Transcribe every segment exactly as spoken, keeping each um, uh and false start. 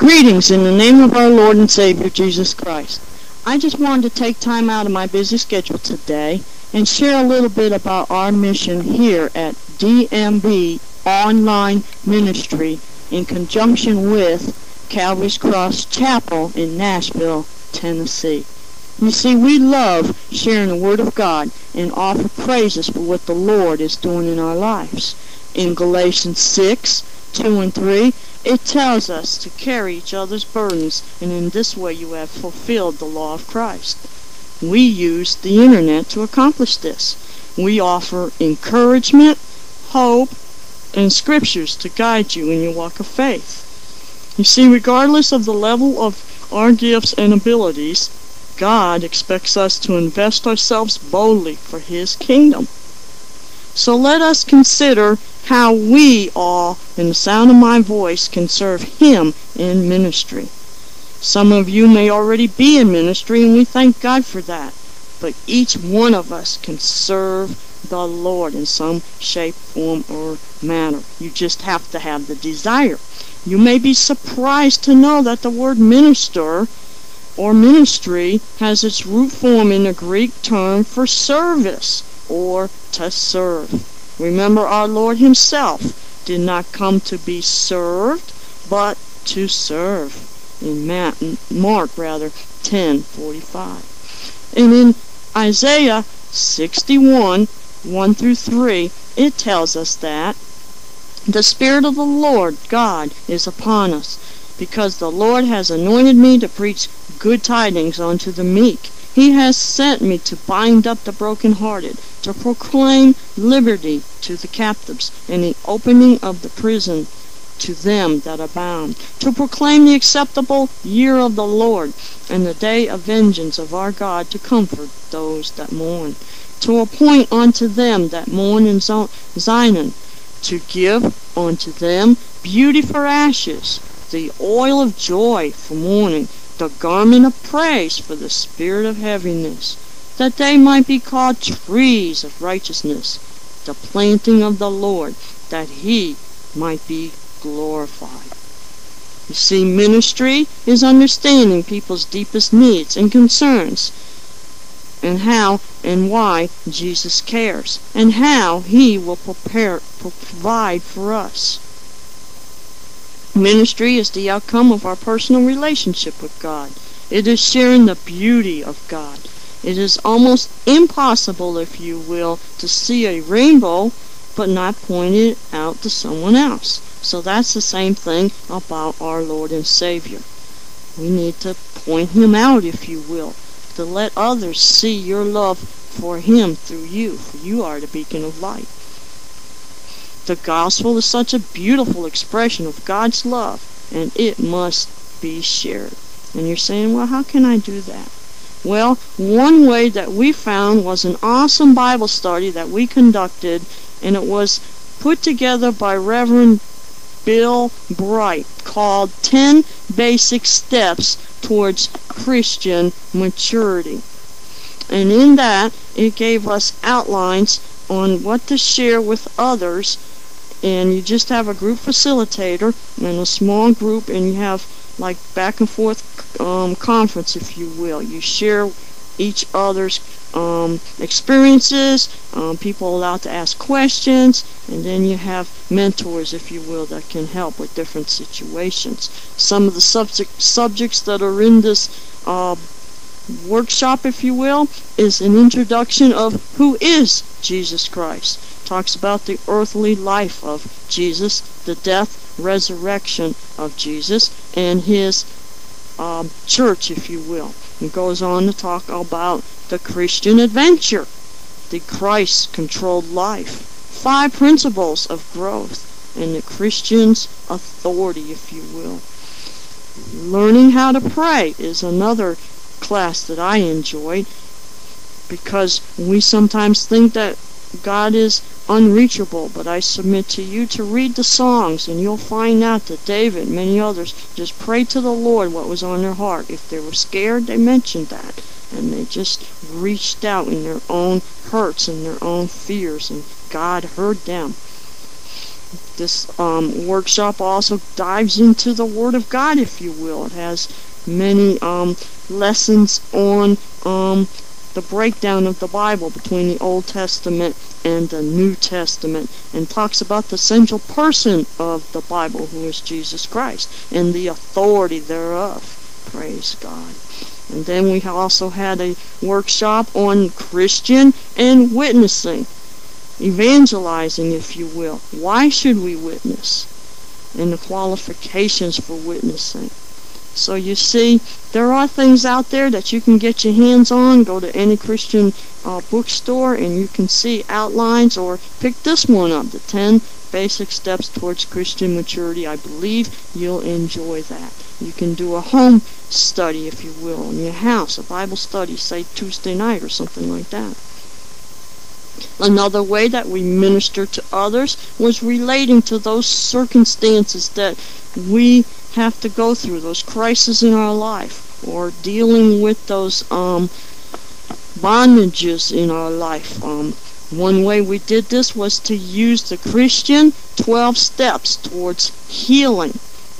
Greetings in the name of our Lord and Savior Jesus Christ. I just wanted to take time out of my busy schedule today and share a little bit about our mission here at D M B Online Ministry in conjunction with Calvary's Cross Chapel in Nashville, Tennessee. You see, we love sharing the Word of God and offer praises for what the Lord is doing in our lives. In Galatians six, two and three, it tells us to carry each other's burdens, and in this way you have fulfilled the law of Christ. We use the internet to accomplish this. We offer encouragement, hope, and scriptures to guide you in your walk of faith. You see, regardless of the level of our gifts and abilities, God expects us to invest ourselves boldly for His kingdom. So let us consider how we all, in the sound of my voice, can serve Him in ministry. Some of you may already be in ministry, and we thank God for that. But each one of us can serve the Lord in some shape, form, or manner. You just have to have the desire. You may be surprised to know that the word minister or ministry has its root form in the Greek term for service or to serve. Remember, our Lord Himself did not come to be served, but to serve. In Mark, rather, ten forty-five. And in Isaiah sixty-one, one through three, it tells us that the Spirit of the Lord God is upon us, because the Lord has anointed me to preach good tidings unto the meek. He has sent me to bind up the brokenhearted, to proclaim liberty to the captives, and the opening of the prison to them that are bound, to proclaim the acceptable year of the Lord, and the day of vengeance of our God, to comfort those that mourn, to appoint unto them that mourn in Zion, to give unto them beauty for ashes, the oil of joy for mourning, the garment of praise for the spirit of heaviness, that they might be called trees of righteousness, the planting of the Lord, that He might be glorified. You see, ministry is understanding people's deepest needs and concerns, and how and why Jesus cares, and how He will prepare, provide for us. Ministry is the outcome of our personal relationship with God. It is sharing the beauty of God. It is almost impossible, if you will, to see a rainbow but not point it out to someone else. So that's the same thing about our Lord and Savior. We need to point Him out, if you will, to let others see your love for Him through you, for you are the beacon of light. The gospel is such a beautiful expression of God's love, and it must be shared. And you're saying, well, how can I do that? Well, one way that we found was an awesome Bible study that we conducted, and it was put together by Reverend Bill Bright, called ten Basic Steps Towards Christian Maturity. And in that, it gave us outlines on what to share with others, and you just have a group facilitator and a small group, and you have like back and forth um, conference, if you will. You share each other's um, experiences, um, people allowed to ask questions, and then you have mentors, if you will, that can help with different situations. Some of the subject, subjects that are in this uh, workshop, if you will, is an introduction of who is Jesus Christ. Talks about the earthly life of Jesus, the death, resurrection of Jesus, and His um, church, if you will. It goes on to talk about the Christian adventure, the Christ-controlled life, five principles of growth, and the Christian's authority, if you will. Learning how to pray is another class that I enjoyed, because we sometimes think that God is unreachable, but I submit to you to read the songs, and you'll find out that David and many others just prayed to the Lord what was on their heart. If they were scared, they mentioned that, and they just reached out in their own hurts and their own fears, and God heard them. This um, workshop also dives into the Word of God, if you will. It has many um, lessons on um, the breakdown of the Bible between the Old Testament and the New Testament, and talks about the central person of the Bible, who is Jesus Christ, and the authority thereof. Praise God. And then we also had a workshop on Christian and witnessing, evangelizing, if you will. Why should we witness? And the qualifications for witnessing. So you see, there are things out there that you can get your hands on. Go to any Christian uh, bookstore and you can see outlines, or pick this one up, the ten Basic Steps Towards Christian Maturity. I believe you'll enjoy that. You can do a home study, if you will, in your house, a Bible study, say Tuesday night or something like that. Another way that we minister to others was relating to those circumstances that we have to go through, those crises in our life, or dealing with those um, bondages in our life. Um, one way we did this was to use the Christian twelve steps towards healing.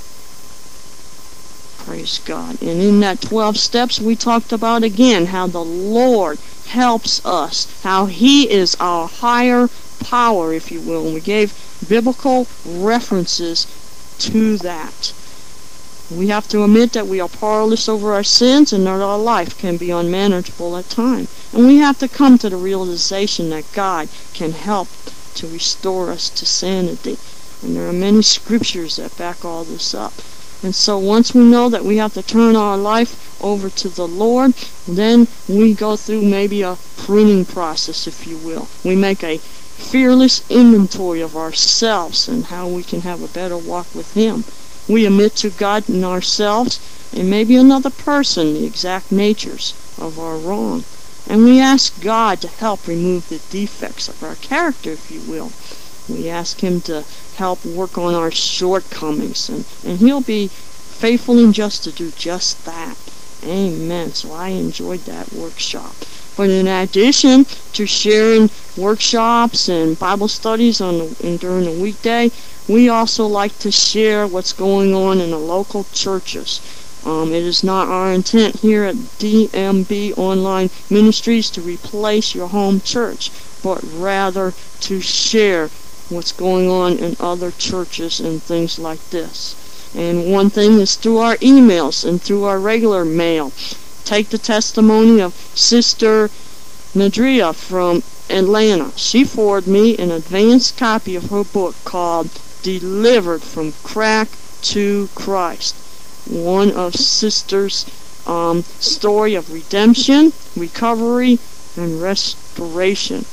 Praise God. And in that twelve steps, we talked about again how the Lord helps us, how He is our higher power, if you will. And we gave biblical references to that. We have to admit that we are powerless over our sins and that our life can be unmanageable at times. And we have to come to the realization that God can help to restore us to sanity. And there are many scriptures that back all this up. And so once we know that we have to turn our life over to the Lord, then we go through maybe a pruning process, if you will. We make a fearless inventory of ourselves and how we can have a better walk with Him. We admit to God and ourselves and maybe another person the exact natures of our wrong. And we ask God to help remove the defects of our character, if you will. We ask Him to help work on our shortcomings, and, and He'll be faithful and just to do just that. Amen. So I enjoyed that workshop. But in addition to sharing workshops and Bible studies on the, and during the weekday, we also like to share what's going on in the local churches. Um, it is not our intent here at D M B Online Ministries to replace your home church, but rather to share what's going on in other churches and things like this. And one thing is through our emails and through our regular mail. Take the testimony of Sister Nadria from Atlanta. She forwarded me an advanced copy of her book called Delivered from Crack to Christ. One of Sister's um, story of redemption, recovery, and restoration.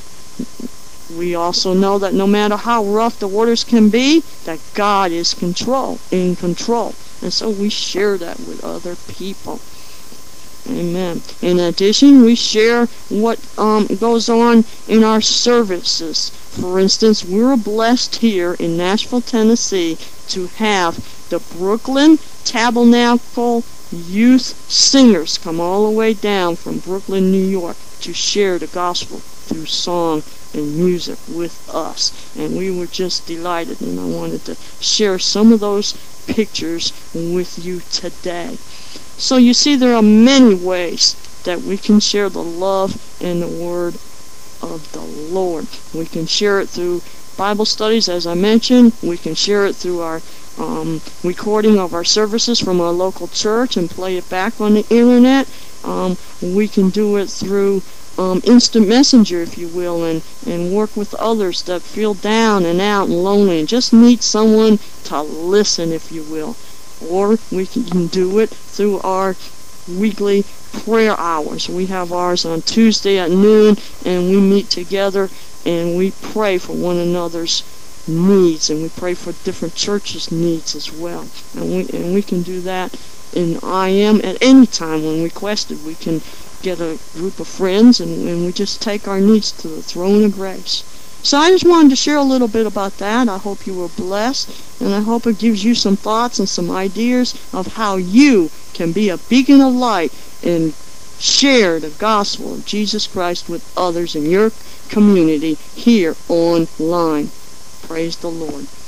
We also know that no matter how rough the waters can be, that God is control, in control. And so we share that with other people. Amen. In addition, we share what um, goes on in our services. For instance, we're blessed here in Nashville, Tennessee, to have the Brooklyn Tabernacle Youth Singers come all the way down from Brooklyn, New York, to share the gospel through song and music with us. And we were just delighted, and I wanted to share some of those pictures with you today. So you see, there are many ways that we can share the love and the word of the Lord. We can share it through Bible studies, as I mentioned. We can share it through our um, recording of our services from our local church and play it back on the internet. Um, we can do it through um, instant messenger, if you will, and, and work with others that feel down and out and lonely and just need someone to listen, if you will. Or we can do it through our weekly prayer hours. We have ours on Tuesday at noon, and we meet together and we pray for one another's needs, and we pray for different churches' needs as well. And we and we can do that in I M at any time when requested. We can get a group of friends and, and we just take our needs to the throne of grace. So I just wanted to share a little bit about that. I hope you were blessed, and I hope it gives you some thoughts and some ideas of how you can be a beacon of light and share the gospel of Jesus Christ with others in your community here online. Praise the Lord.